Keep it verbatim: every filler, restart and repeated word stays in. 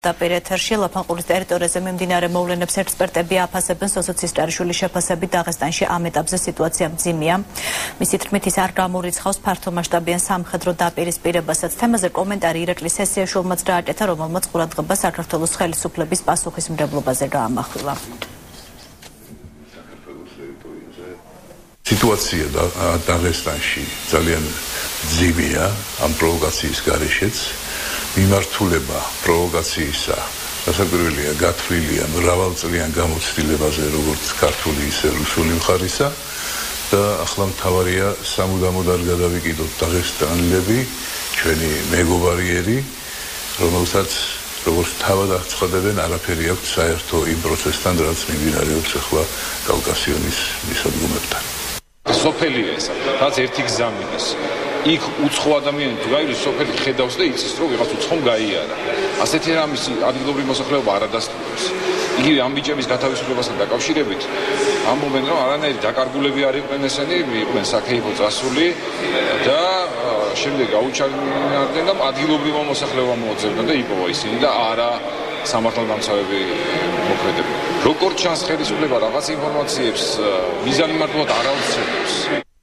პირდაპირ ეთერში ლაფანყურის ტერიტორიაზე მიმდინარე მოვლენებს ექსპერტები აფასებენ. სოსოცის ჭარიშვილის შეფასებით დაღესტანში ამ ეტაპზე სიტუაცია მძიმეა. მისი თქმით ის არ გამორიცხავს ფართომასშტაბიან სამხედრო დაპირისპირებასაც. თემაზე კომენტარი ირაკლი სესიაშვილმაც გააკეთა, რომელმაც ყურადღება საქართველოს ხელისუფლების პასუხისმგებლობაზე გაამახვილა. Სიტუაცია დაღესტანში ძალიან მძიმეა ამ პროვოკაციის გარეშეც. მიმართულება პროვოკაციისა დასაკვირველია გათვლილია მრავალწლიან გამოცდილებაზე როგორც ქართული ისე რუსული მხარისა და ახლა მთავარია სამუდამოდ არ გადავიკიდოთ დაღესტანელები ჩვენი მეგობარიერი რომელსაც როგორც თავად აღწყვეტებენ არაფერი აქვს საერთო იმ პროცესთან რაც მიმდინარეობს ახლა კავკასიონის მისადგომებთან. სოფელია ეს, რაც ერთი გზა მიდის. იქ უცხო ადამიანი თუ გაივლის სოფელი ხედავს და იცის რომ ვიღაც უცხომ გაიარა. ასეთი რამის ადგილობრივი მოსახლეობა არ ადასტურებს. იგივე ამ ბიჭების გათავისუფლებასთან დაკავშირებით ამბობენ რომ არანაირი დაკარგულები არ იყვნენ ესენი, იყვნენ საქეიფო წასული და შემდეგ გაუჩინარდნენ და ადგილობრივმა მოსახლეობამ მოძებნა და იპოვა ისინი და არა სამართალდამცავები მოქმედებდნენ. როგორც ჩანს ხელისუფლება რაღაც ინფორმაციებს მიზანმიმართულად არ აუცილებს.